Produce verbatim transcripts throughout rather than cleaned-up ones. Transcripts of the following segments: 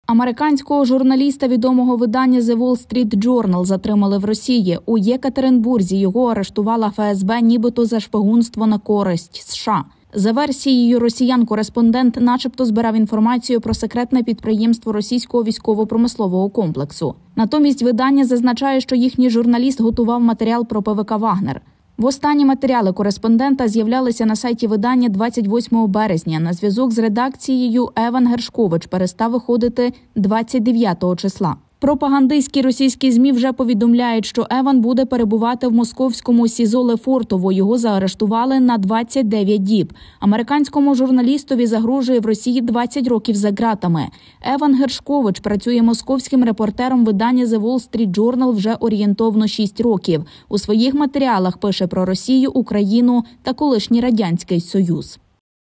Американського журналіста відомого видання The Wall Street Journal затримали в Росії. У Єкатеринбурзі його арештувала еф ес бе нібито за шпигунство на користь США. За версією росіян, кореспондент начебто збирав інформацію про секретне підприємство російського військово-промислового комплексу. Натомість видання зазначає, що їхній журналіст готував матеріал про пе ве ка «Вагнер». Востаннє матеріали кореспондента з'являлися на сайті видання двадцять восьмого березня. На зв'язок з редакцією Еван Гершкович перестав виходити двадцять дев'ятого числа. Пропагандистські російські ЗМІ вже повідомляють, що Еван буде перебувати в московському СІЗО Лефортово. Його заарештували на двадцять дев'ять діб. Американському журналістові загрожує в Росії двадцять років за ґратами. Еван Гершкович працює московським репортером видання The Wall Street Journal вже орієнтовно шість років. У своїх матеріалах пише про Росію, Україну та колишній Радянський Союз.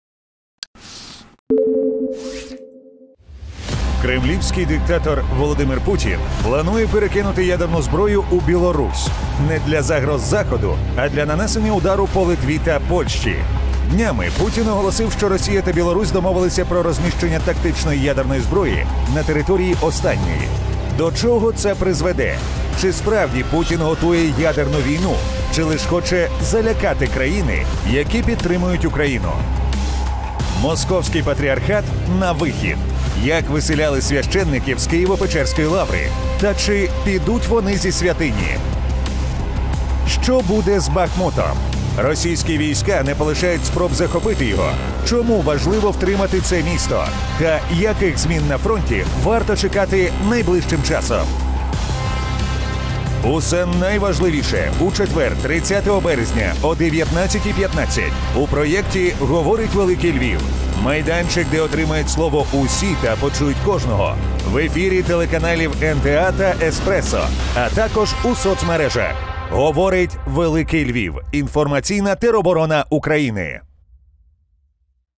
Кремлівський диктатор Володимир Путін планує перекинути ядерну зброю у Білорусь. Не для загроз Заходу, а для нанесення удару по Литві та Польщі. Днями Путін оголосив, що Росія та Білорусь домовилися про розміщення тактичної ядерної зброї на території останньої. До чого це призведе? Чи справді Путін готує ядерну війну? Чи лише хоче залякати країни, які підтримують Україну? Московський патріархат на вихід. Як виселяли священників з Києво-Печерської лаври? Та чи підуть вони зі святині? Що буде з Бахмутом? Російські війська не полишають спроб захопити його. Чому важливо втримати це місто? Та яких змін на фронті варто чекати найближчим часом? Усе найважливіше у четвер, тридцятого березня о дев'ятнадцятій п'ятнадцять у проєкті «Говорить Великий Львів». Майданчик, де отримають слово усі та почують кожного. В ефірі телеканалів ен те а та Еспресо, а також у соцмережах. «Говорить Великий Львів». Інформаційна тероборона України.